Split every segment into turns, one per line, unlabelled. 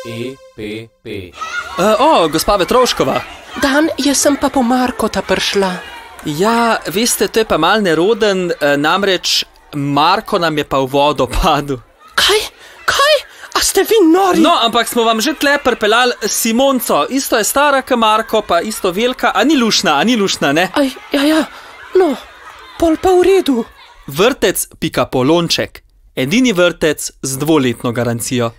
EPP.
Gospa Vetrovškova.
Dan, jaz sem pa po Markota prišla.
Ja, veste, to je pa mal neroden, namreč Marko nam je pa v vodo padel.
Kaj? A ste vi nori?
No, ampak smo vam že tle pripeljali Simonco. Isto je stara kot Marko, pa isto velika. A ni lušna, ne?
Aj, ja. No, pol pa v redu.
Vrtec pika Polonček. Edini vrtec z 2-letno garancijo.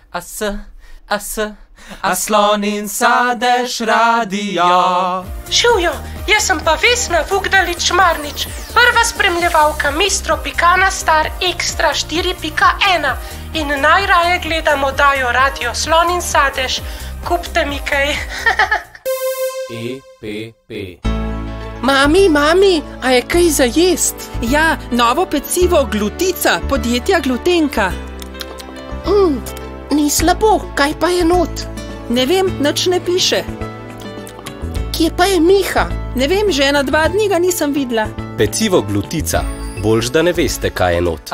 A slon in sadež radio.
Živjo, jaz sem pa Vesna Vukdalič-Marnič, prva spremljevalka Mistro Pikana Star Extra 4.1 in najraje gledam oddajo Radio Slon in Sadež. Kupte mi kaj.
EPP.
Mami, a je kaj za jest?
Ja, novo pecivo Glutica, podjetja Glutenka.
Ni slabo, kaj pa je not?
Ne vem, nič ne piše.
Kje pa je Miha?
Ne vem, že 1-2 dni ga nisem videla.
Pecivo Glutica. Boljš, da ne veste, kaj je not.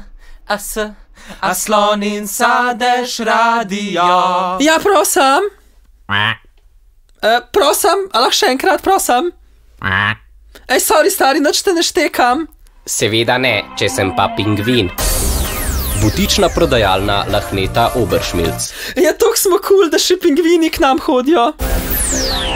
A slon in sadež radio.
Ja, prosim. Prosim, a lahko še enkrat, prosim. Sorry, stari, nič te ne štekam.
Seveda ne, če sem pa pingvin. Butična prodajalna Lahneta Oberschmilc.
Ja, tok smo cool, da še pingvini k nam hodijo.